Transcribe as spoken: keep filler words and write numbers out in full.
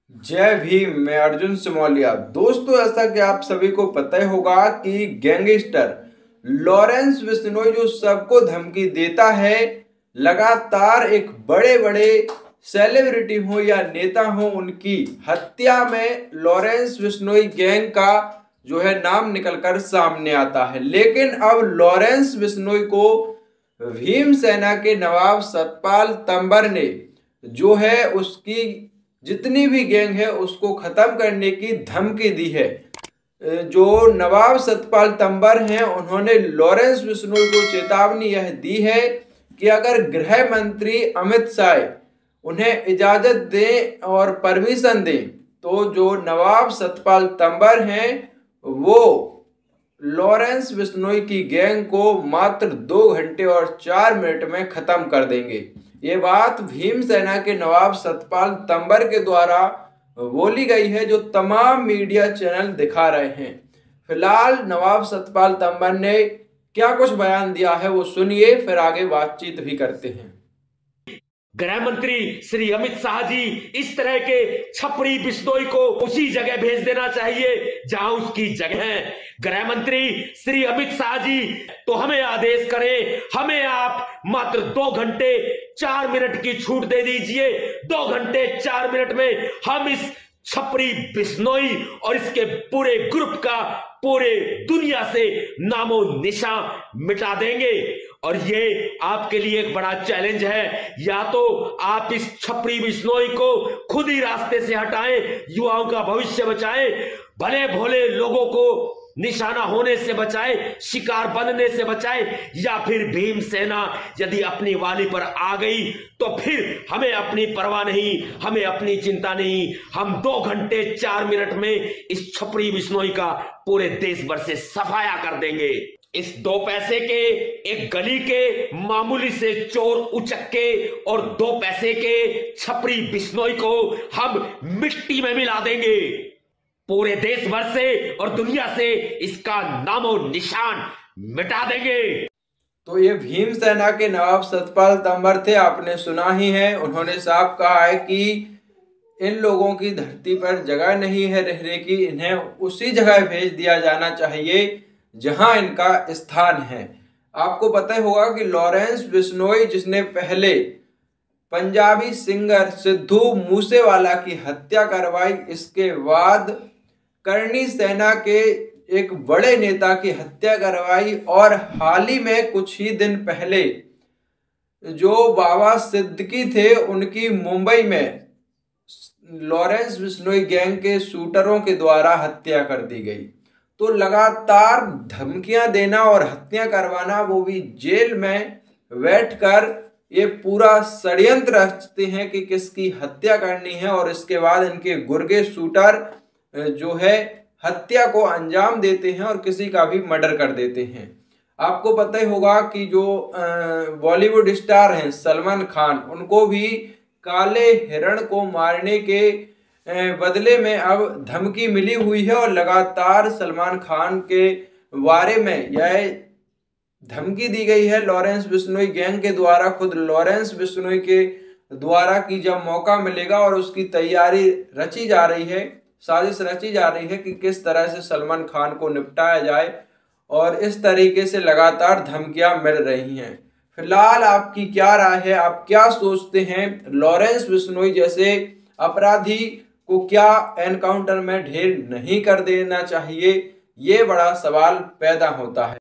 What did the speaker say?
जय भीम। मैं अर्जुन सिमोलिया। दोस्तों, ऐसा कि आप सभी को पता ही होगा कि गैंगस्टर लॉरेंस बिश्नोई जो सबको धमकी देता है, लगातार एक बड़े बड़े सेलिब्रिटी हो या नेता हो, उनकी हत्या में लॉरेंस बिश्नोई गैंग का जो है नाम निकलकर सामने आता है। लेकिन अब लॉरेंस बिश्नोई को भीम सेना के नवाब सतपाल तंवर ने जो है उसकी जितनी भी गैंग है उसको खत्म करने की धमकी दी है। जो नवाब सतपाल तंवर हैं, उन्होंने लॉरेंस बिश्नोई को चेतावनी यह दी है कि अगर गृह मंत्री अमित शाह उन्हें इजाजत दें और परमिशन दें तो जो नवाब सतपाल तंवर हैं वो लॉरेंस बिश्नोई की गैंग को मात्र दो घंटे और चार मिनट में खत्म कर देंगे। ये बात भीम सेना के नवाब सतपाल तंवर के द्वारा बोली गई है, जो तमाम मीडिया चैनल दिखा रहे हैं। फिलहाल नवाब सतपाल तंवर ने क्या कुछ बयान दिया है वो सुनिए, फिर आगे बातचीत भी करते हैं। गृह मंत्री श्री अमित शाह जी, इस तरह के छपरी बिश्नोई को उसी जगह भेज देना चाहिए जहां उसकी जगह है। गृह मंत्री श्री अमित शाह जी, तो हमें आदेश करें, हमें आप मात्र दो घंटे चार मिनट की छूट दे दीजिए। दो घंटे चार मिनट में हम इस छपरी बिश्नोई और इसके पूरे ग्रुप का पूरे दुनिया से नामो निशान मिटा देंगे। और ये आपके लिए एक बड़ा चैलेंज है, या तो आप इस छपरी बिश्नोई को खुद ही रास्ते से हटाएं, युवाओं का भविष्य बचाएं, भले भोले लोगों को निशाना होने से बचाए, शिकार बनने से बचाए, या फिर भीम सेना यदि अपनी वाली पर आ गई तो फिर हमें अपनी परवाह नहीं, हमें अपनी चिंता नहीं। हम दो घंटे चार मिनट में इस छपरी बिश्नोई का पूरे देश भर से सफाया कर देंगे। इस दो पैसे के एक गली के मामूली से चोर उचक्के और दो पैसे के छपरी बिश्नोई को हम मिट्टी में मिला देंगे। पूरे देश भर से और दुनिया से इसका नामो निशान मिटा देंगे। तो ये भीम सेना के नवाब सतपाल तंवर थे, आपने सुना ही है। उन्होंने साफ कहा है कि इन लोगों की धरती पर जगह नहीं है रहने की, इन्हें उसी जगह भेज दिया जाना चाहिए जहां इनका स्थान है। आपको पता ही होगा कि लॉरेंस बिश्नोई, जिसने पहले पंजाबी सिंगर सिद्धू मूसेवाला की हत्या करवाई, इसके बाद करणी सेना के एक बड़े नेता की हत्या करवाई, और हाल ही में कुछ ही दिन पहले जो बाबा सिद्दीकी थे उनकी मुंबई में लॉरेंस बिश्नोई गैंग के शूटरों के द्वारा हत्या कर दी गई। तो लगातार धमकियां देना और हत्या करवाना, वो भी जेल में बैठकर, ये पूरा षड्यंत्र रचते हैं कि किसकी हत्या करनी है, और इसके बाद इनके गुर्गे शूटर जो है हत्या को अंजाम देते हैं और किसी का भी मर्डर कर देते हैं। आपको पता ही होगा कि जो बॉलीवुड स्टार हैं सलमान खान, उनको भी काले हिरण को मारने के बदले में अब धमकी मिली हुई है, और लगातार सलमान खान के बारे में यह धमकी दी गई है लॉरेंस बिश्नोई गैंग के द्वारा, खुद लॉरेंस बिश्नोई के द्वारा, कि जब मौका मिलेगा, और उसकी तैयारी रची जा रही है, साजिश रची जा रही है कि किस तरह से सलमान खान को निपटाया जाए, और इस तरीके से लगातार धमकियां मिल रही हैं। फिलहाल आपकी क्या राय है? आप क्या सोचते हैं? लॉरेंस बिश्नोई जैसे अपराधी को क्या एनकाउंटर में ढेर नहीं कर देना चाहिए? ये बड़ा सवाल पैदा होता है।